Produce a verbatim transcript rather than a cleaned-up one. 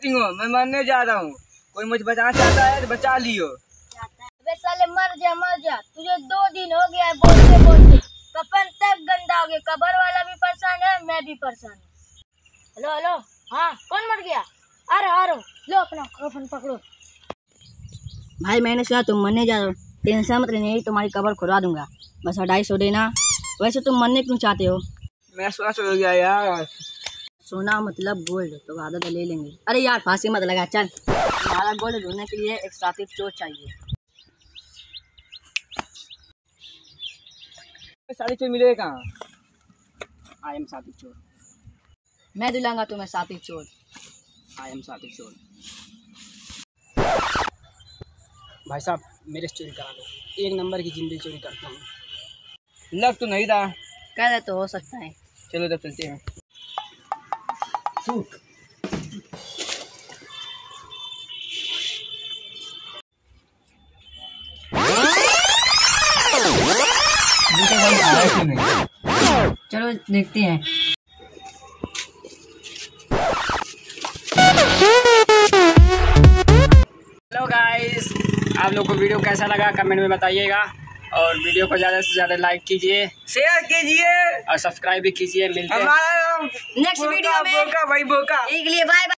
Acting हो, मैं मरने जा रहा हूँ। कोई मुझे बचाना चाहता है तो बचा लियो। अबे साले मर जा मर जा, तुझे दो दिन हो गया है बोलते बोलते, कफन तक गंदा हो गया। कबर वाला भी परेशान है, मैं भी परेशान हूँ। हेलो हेलो, हाँ कौन मर गया? आ रहा आ रहा, लो अपना कफन पकड़ो। भाई मैंने सुना तुम मरने जा रहे हो, टेंशन मत लेना, तुम्हारी कबर खुदा दूंगा, बस ढाई सौ देना। वैसे तुम मरने क्यों चाहते हो? मैं सोना सो गया यार। सोना मतलब गोल्ड, तो आधा तो ले लेंगे। अरे यार फांसी मत लगा, चल। हमारा गोल्ड ढूंढने के लिए एक साथी चोर चाहिए। साढ़े चोर मिलेगा कहाँ? आई एम साथी चोर। मैं दिलाऊंगा तुम्हें साथी चोर। आई एम साथी चोर। भाई साहब मेरे से चोरी करा दो, एक नंबर की जिंदगी चोरी करता हूँ। लग तो नहीं रहा। कह रहे तो हो सकता है। चलो तब चलते हैं। चलो देखते हैं। हेलो गाइस, आप लोग को वीडियो कैसा लगा कमेंट में बताइएगा, और वीडियो को ज़्यादा से ज़्यादा लाइक कीजिए, शेयर कीजिए और सब्सक्राइब भी कीजिए। मिलते हैं हमारा नेक्स्ट वीडियो में। बोका भाई बोका। एक लिए बाय बाय।